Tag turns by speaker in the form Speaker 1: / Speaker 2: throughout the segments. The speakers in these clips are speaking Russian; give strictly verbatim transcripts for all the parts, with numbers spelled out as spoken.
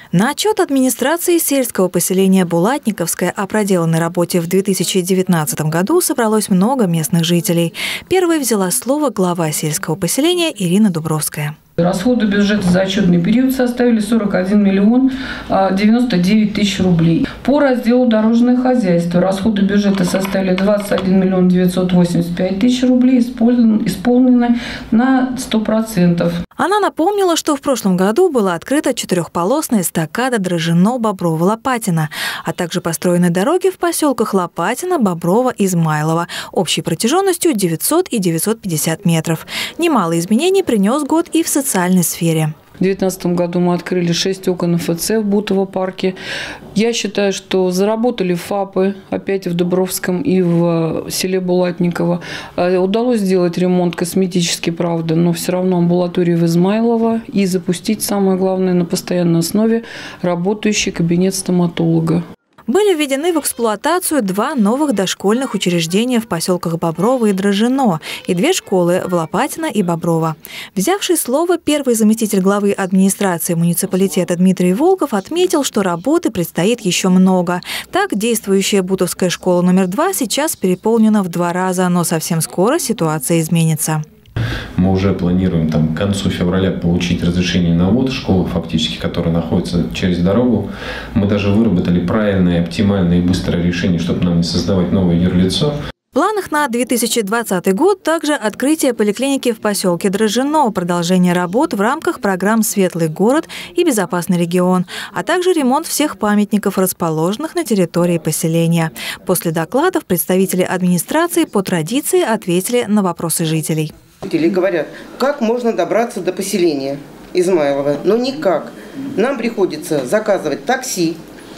Speaker 1: На отчет администрации сельского поселения Булатниковское о проделанной работе в две тысячи девятнадцатом году собралось много местных жителей. Первой взяла слово глава сельского поселения Ирина Дубровская.
Speaker 2: Расходы бюджета за отчетный период составили сорок один миллион девяносто девять тысяч рублей. По разделу дорожное хозяйство расходы бюджета составили двадцать один миллион девятьсот восемьдесят пять тысяч рублей, исполнены на сто процентов.
Speaker 1: Она напомнила, что в прошлом году была открыта четырехполосная эстакада Дрожжино-Боброво-Лопатино, а также построены дороги в поселках Лопатино, Боброво, Измайлово общей протяженностью девятьсот и девятьсот пятьдесят метров. Немало изменений принес год и в социальной сфере.
Speaker 2: В две тысячи девятнадцатом году мы открыли шесть окон эф цэ в Бутово парке. Я считаю, что заработали ФАПы опять в Дубровском и в селе Булатниково. Удалось сделать ремонт косметический, правда, но все равно амбулатории в Измайлово и запустить, самое главное, на постоянной основе работающий кабинет стоматолога.
Speaker 1: Были введены в эксплуатацию два новых дошкольных учреждения в поселках Боброво и Дрожжино и две школы в Лопатино и Боброво. Взявший слово первый заместитель главы администрации муниципалитета Дмитрий Волков отметил, что работы предстоит еще много. Так, действующая Бутовская школа номер два сейчас переполнена в два раза, но совсем скоро ситуация изменится.
Speaker 3: Мы уже планируем там, к концу февраля получить разрешение на ввод школы, фактически, которая находится через дорогу. Мы даже выработали правильное, оптимальное и быстрое решение, чтобы нам не создавать новое юрлицо.
Speaker 1: В планах на две тысячи двадцатый год также открытие поликлиники в поселке Дрожжино, продолжение работ в рамках программ «Светлый город» и «Безопасный регион», а также ремонт всех памятников, расположенных на территории поселения. После докладов представители администрации по традиции ответили на вопросы жителей.
Speaker 4: Жители говорят, как можно добраться до поселения Измайлово, но никак. Нам приходится заказывать такси,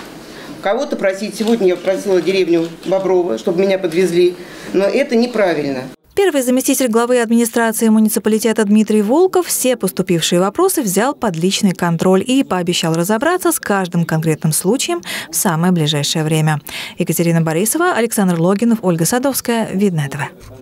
Speaker 4: кого-то просить. Сегодня я просила деревню Боброво, чтобы меня подвезли, но это неправильно.
Speaker 1: Первый заместитель главы администрации муниципалитета Дмитрий Волков все поступившие вопросы взял под личный контроль и пообещал разобраться с каждым конкретным случаем в самое ближайшее время. Екатерина Борисова, Александр Логинов, Ольга Садовская, Видное ТВ.